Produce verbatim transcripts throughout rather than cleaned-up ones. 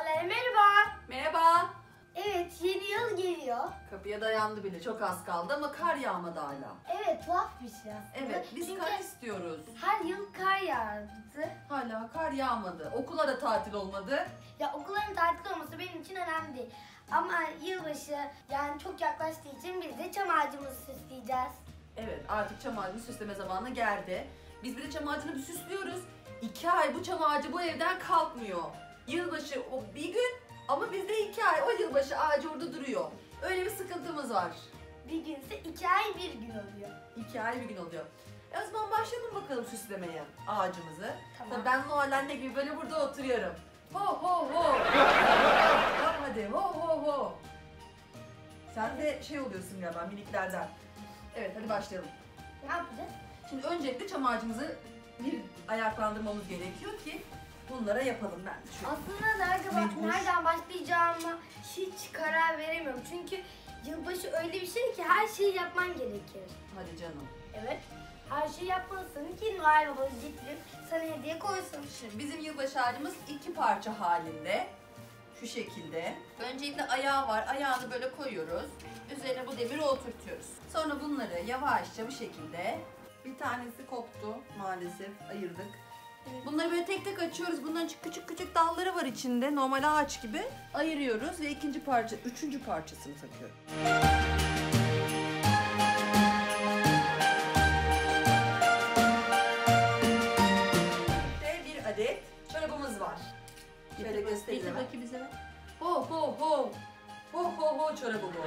Aileye merhaba. Merhaba. Evet, yeni yıl geliyor. Kapıya dayandı bile, çok az kaldı ama kar yağmadı hala. Evet, tuhaf bir şey aslında. Evet, biz Çünkü kar istiyoruz. her yıl kar yağardı. Hala kar yağmadı. Okula da tatil olmadı. Ya okulların tatil olması benim için önemli değil. Ama yılbaşı yani çok yaklaştığı için biz de çam ağacımızı süsleyeceğiz. Evet, artık çam ağacını süsleme zamanı geldi. Biz bir de çam ağacını bir süslüyoruz. İki ay bu çam ağacı bu evden kalkmıyor. Yılbaşı o bir gün ama bizde iki ay o yılbaşı ağacı orada duruyor. Öyle bir sıkıntımız var. Bir günse iki ay bir gün oluyor. İki ay bir gün oluyor. E o zaman başlayalım bakalım süslemeye ağacımızı. Tamam. Tabii ben Noel anne gibi böyle burada oturuyorum. Ho ho ho. Tamam hadi ho ho ho. Sen de şey oluyorsun galiba miniklerden. Evet hadi başlayalım. Ne yapacağız? Şimdi öncelikle çam ağacımızı bir ayaklandırmamız gerekiyor ki bunlara yapalım ben. Şu. Aslında nerede, Mecbur. nereden başlayacağıma hiç karar veremiyorum. Çünkü yılbaşı öyle bir şey ki her şeyi yapman gerekir. Hadi canım. Evet. Her şeyi yapmalısın ki Noel Baba getirip sana hediye koysun. Şimdi bizim yılbaşı ağacımız iki parça halinde. Şu şekilde. Öncelikle ayağı var. Ayağını böyle koyuyoruz. Üzerine bu demiri oturtuyoruz. Sonra bunları yavaşça bu şekilde, bir tanesi koptu maalesef, ayırdık. Bunları böyle tek tek açıyoruz. Bunların küçük küçük dalları var içinde. Normal ağaç gibi. Ayırıyoruz ve ikinci parça, üçüncü parçasını takıyorum. Ve bir adet çorabımız var. Şöyle göstereyim. Getir bakayım bize. Ho ho ho. Ho ho ho çorabı bu.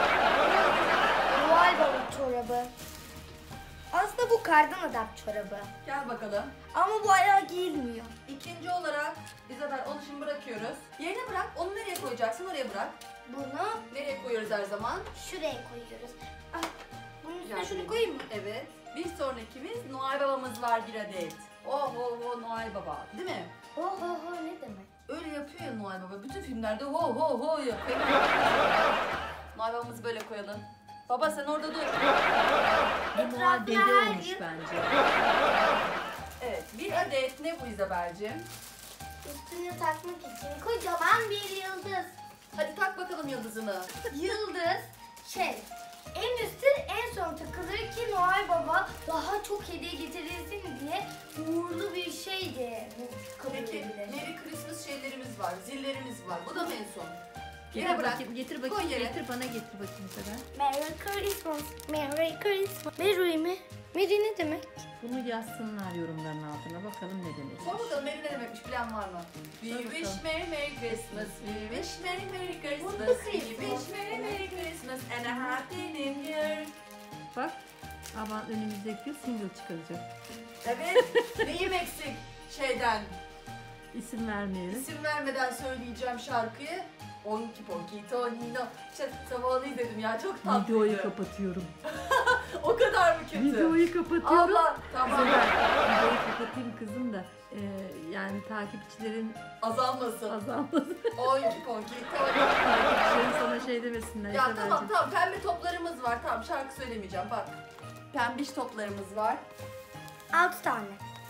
Noel Baba çorabı. Aslında bu kardan adam çorabı. Gel bakalım. Ama bu ayağa giyilmiyor. İkinci olarak İzabel onu şimdi bırakıyoruz. Yerine bırak. Onu nereye koyacaksın? Oraya bırak. Bunu Nereye koyuyoruz her zaman? şuraya koyuyoruz. Ah, bunun üstüne Yani- şunu koyayım mı? Evet. Bir sonrakimiz Noel babamız var bir adet. Oh oh oh Noel baba. Değil mi? Ho ho ho ne demek? Öyle yapıyor ya Noel baba. Bütün filmlerde ho ho ho yapıyor. Noel babamızı böyle koyalım. Baba sen orada dur. Bu Noel Etrafına dede her olmuş yıl- bence. Evet. Bir adet ne bu İzabel'cim? Üstüne takmak için kocaman bir yıldız. Hadi tak bakalım yıldızını. Yıldız şey en üstü en son takılır ki Noel Baba daha çok hediye getirilsin diye uğurlu bir şeydi. Kabul Peki edilir. Merry Christmas şeylerimiz var, zillerimiz var. Bu da mı en son? Getir Yere bırak. bakayım, getir Koy bakayım, yere. getir bana getir bakayım sana. Merry Christmas, Merry Christmas. Merry mi? Merry ne demek? Bunu yazsınlar yorumların altına, bakalım ne demek. Sor bakalım Merry ne demekmiş, bilen var mı? We Sor wish bakalım. Merry Merry Christmas, we wish Merry Merry Christmas, Mutlu we Christmas. wish Merry Merry Christmas and a Happy New Year. Bak, ama önümüzdeki yıl single çıkaracak. Evet, neyim eksik şeyden? İsim vermeyelim. İsim vermeden söyleyeceğim şarkıyı. Onki Ponki Tonino. İşte sabahını izledim ya, çok tatlıydı. Videoyu kapatıyorum. O kadar mı kötü? Videoyu kapatıyorum. Allah, tamam. Videoyu kapatayım kızım da e, yani takipçilerin Azalmasın. azalmasın. Onki Ponki Tonino. Takipçilerin sana şey demesinler. Ya işte tamam bence. tamam, pembe toplarımız var. Tamam, şarkı söylemeyeceğim bak. Pembiş toplarımız var. Altı tane.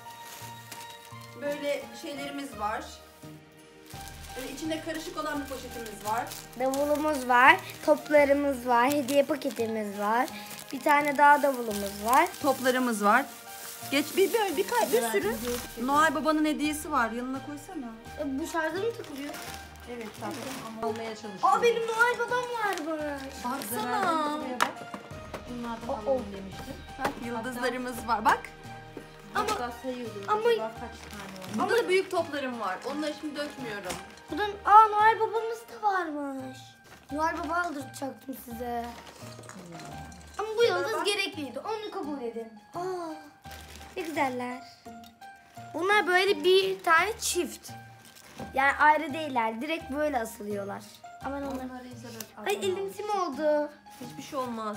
Böyle şeylerimiz var. Böyle içinde karışık olan bir poşetimiz var. Davulumuz var, toplarımız var, hediye paketimiz var. Bir tane daha davulumuz var. Toplarımız var. Geç bir bir bir, bir, bir sürü Noel Baba'nın hediyesi var. Yanına koysana. E, bu şarja mı takılıyor? Evet tatlım ama Almaya çalışıyorum. Aa benim Noel Babam varmış. baksana. Buraya bak. Bunlardan O- o. alalım demiştim. Bak yıldızlarımız var. Bak. Ama- Hatta sayıyordum. ama- Acaba kaç tane var? Burada da büyük toplarım var. Onları şimdi dökmüyorum. Buradan aa Noel Babamız da varmış. Noel Baba aldırtacaktım size. Ama bu yıldız bak. gerekliydi. Onu kabul edin. Aa ne güzeller. Bunlar böyle bir tane çift. Yani ayrı değiller. Direkt böyle asılıyorlar. Aman onlar. Onları Elizabeth Ay ablam elim sim oldu. Hiçbir şey olmaz.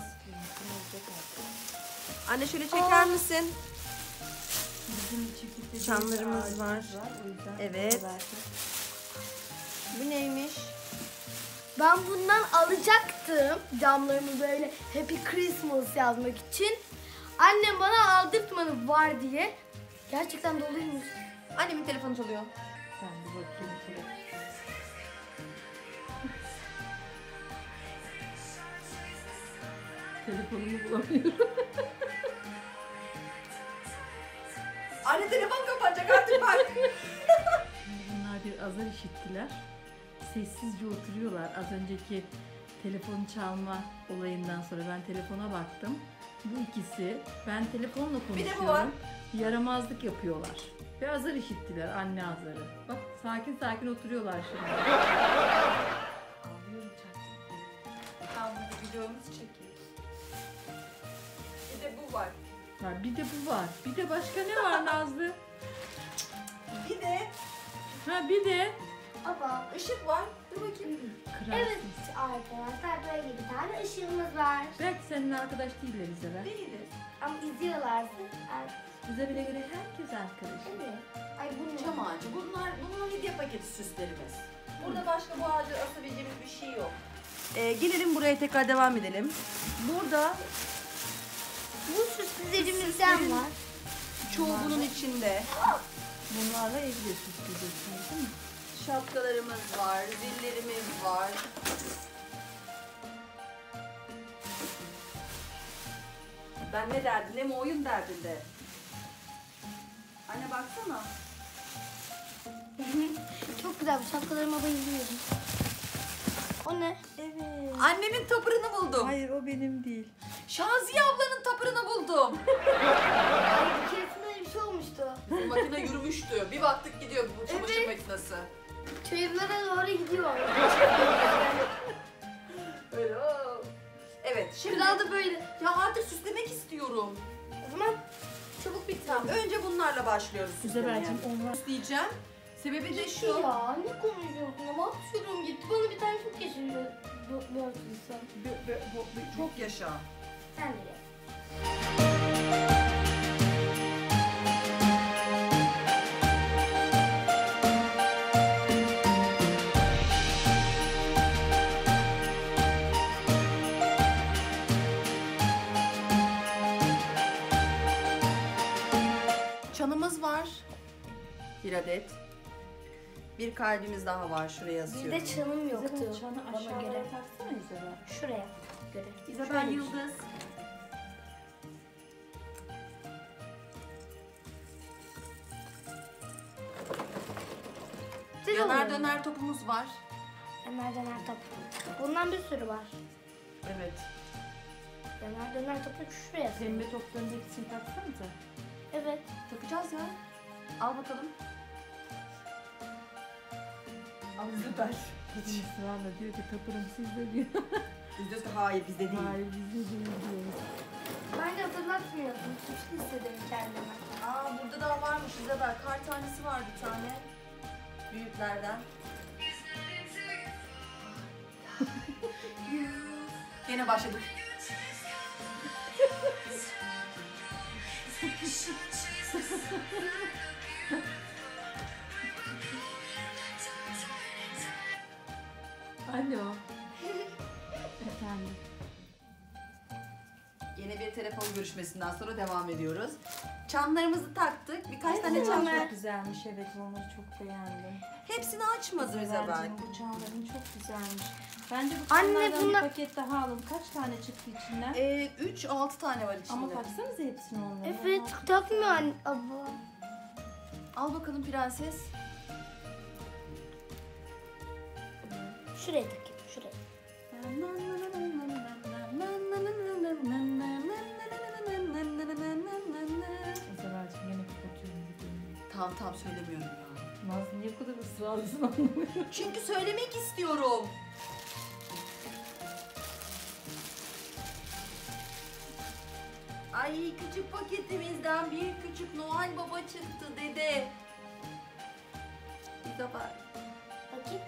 Anne şöyle çeker misin? Bizim çiftlikte Çamlarımız bir var. ağacımız O yüzden Evet. o belki. Bu neymiş? Ben bundan alacaktım camlarımı böyle Happy Christmas yazmak için. Annem bana aldırtmadı var diye. Gerçekten doluymuş. Annemin telefonu çalıyor. Ben bir bakayım. şöyle. telefonumu bulamıyorum. Anne telefon kapanacak artık bak. Bunlar bir azar işittiler. Sessizce oturuyorlar. Az önceki telefon çalma olayından sonra ben telefona baktım. Bu ikisi ben telefonla Bir de konuşuyorum. bu var. Yaramazlık yapıyorlar. Ve azar işittiler, anne azarı. Bak sakin sakin oturuyorlar şimdi. Ağlıyorum çaktım. Tamam bu videomuzu çekiyoruz. Bir de bu var. Ha, bir de bu var. Bir de başka ne var Nazlı? Bir de Ha bir de Baba. ışık var. Dur bakayım. kırarsın. Evet arkadaşlar böyle bir tane ışığımız var. Belki senin arkadaş değiller İzabel. Değiliz. Ama izliyorlarsa. Ay, İzabel'e göre herkes arkadaş. evet. Ay bu ne? Çam ağacı. Bunlar, bunlar hediye paketi süslerimiz. Burada başka bu ağacı asabileceğimiz bir şey yok. Ee, gelelim buraya tekrar devam edelim. Burada Bu süslerimizden var. çoğu bunun içinde. Bunlarla evde süsleyeceksiniz değil mi? Şapkalarımız var, zillerimiz var. Ben ne derdim? Ne mi oyun derdinde? Anne baksana. Çok güzel, bu şapkalarıma bayılıyorum. O ne? Evet. Annemin tapırını buldum. Hayır o benim değil. Şaziye ablanın tapırını buldum. Ay bir keresinde öyle bir şey olmuştu. Bu makine yürümüştü. Bir baktık gidiyor bu çamaşır Evet. makinesi. Çayırlara doğru gidiyor. Öyle. oo. Evet şimdi Kral da böyle. ya artık süslemek istiyorum. O zaman çabuk bitir. Tamam önce bunlarla başlıyoruz süslemeye. İzabel'cim onlar... Süsleyeceğim. Sebebi de Gitti şu. ya, ne konuşuyorsun ama atıyorum gitti. Bana bir tane çok yaşıyor. Börsün. Bö- bö- bö- Çok yaşa. Sen de ye. Çanımız var. Bir adet. Bir kalbimiz daha var. Şuraya Bizde yazıyorum. çanım yoktu. İzabel çanı Bana aşağıya göre. taksana İzabel. Şuraya göre. İzabel Şöyle. Yıldız. Güzel Yanar oluyor. döner topumuz var. Yanar döner top. Bundan bir sürü var. Evet. Yanar döner topu şuraya. Pembe topların hepsini taksanıza. Evet. Takacağız ya. Al bakalım. Al İzabel. Kızım ısrarla diyor ki tapırım sizde diyor. Biz diyoruz ki hayır bizde değil. Hayır bizde değil diyoruz. Bence hatırlatmıyorsun. Suçlu hissederim kendimi. Aa burada daha varmış İzabel. Kar tanesi var bir tane. Büyüklerden. Yine başladık. Alo. Efendim. Yine bir telefon görüşmesinden sonra devam ediyoruz. Çanlarımızı taktık. Birkaç Evet, tane çan. çanlar. Çok güzelmiş evet onları çok beğendim. Hepsini açmadım İzabel. İzabel'cim bu çanların çok güzelmiş. Bence bu Anne, çanlardan bunlar- bir paket daha alın. Kaç tane çıktı içinden? Ee, üç altı tane var içinde. Ama taksanıza hepsini onları. Evet, Onlar- takmıyor anne. Abla. Al bakalım prenses. Şuraya takayım, şuraya. İzabel'cim yine kapatıyorum videoyu. Tamam tamam söylemiyorum ya. Nazlı niye bu kadar ısrarlısın anlamıyorum. Çünkü söylemek istiyorum. Ay küçük paketimizden bir küçük Noel Baba çıktı dede. İzabel. Bakayım.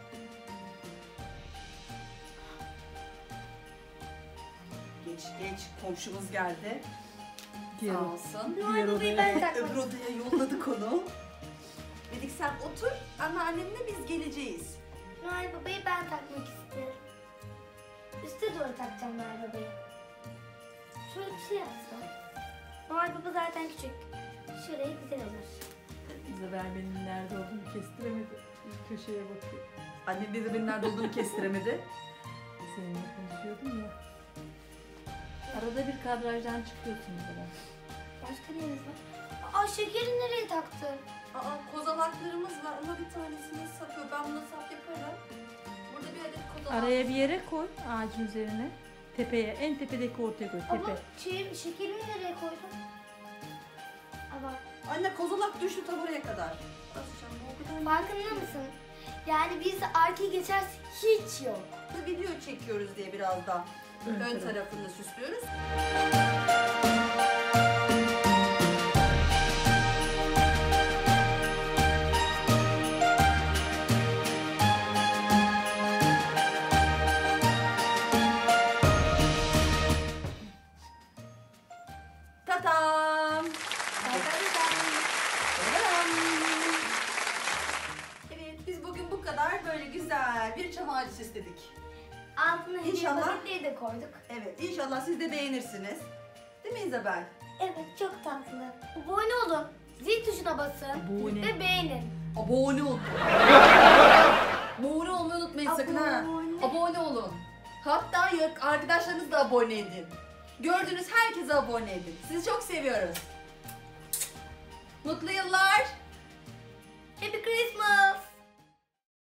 Geç geç komşumuz geldi. Diğer, Sağ olsun. diğer Babayı odaya. ben Öbür takmak odaya yolladık onu. Dedik sen otur, anneannenle biz geleceğiz. Noel Baba'yı ben takmak istiyorum. Üste doğru takacağım Noel Baba'yı. Şöyle bir şey yapsam. Noel Baba zaten küçük. Şuraya güzel olur. İzabel benim nerede olduğumu kestiremedi. Bir köşeye bakıyor. Annem de benim nerede olduğunu kestiremedi. Seninle konuşuyordum ya. Arada bir kadrajdan çıkıyorsunuz ama. Başka neyimiz var? Aa şekeri nereye taktın? Aa, kozalaklarımız var ama bir tanesini sapıyor. Ben buna sap yaparım. Burada bir adet kozalak. Araya bir yere koy ağacın üzerine. Tepeye, en tepedeki ortaya koy. Tepe. Ama şey, şekerimi nereye koydun? Ama Anne kozalak düştü ta buraya kadar. Asacağım bu o kadar. farkında mısın? Yani biz arkayı geçersek hiç yok. Video çekiyoruz diye biraz da Ön ön taraf. tarafını süslüyoruz. Tatam! Evet, biz bugün bu kadar böyle güzel bir çam ağacı süsledik. Altına hediye İnşallah. paketleri de koyduk. Evet, inşallah siz de beğenirsiniz. Değil mi İzabel? Evet çok tatlı. Abone olun. Zil tuşuna basın. Abone. Ve beğenin. Abone olun. Abone olmayı unutmayın sakın ha. Abone. Abone olun. Hatta ya- arkadaşlarınız da abone edin. Gördüğünüz herkese abone edin. Sizi çok seviyoruz. Mutlu yıllar. Happy Christmas.